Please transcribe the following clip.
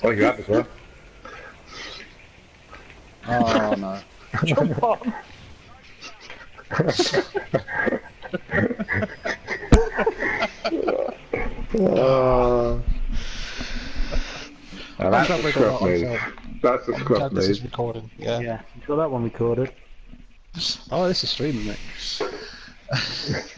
Oh, you have as well. Oh no. Jump on! That's glad a we got scruff that on move. film. That's a I'm scruff glad this is move. recording. Yeah. Yeah, you got that one recorded. Oh, this is streaming, mate.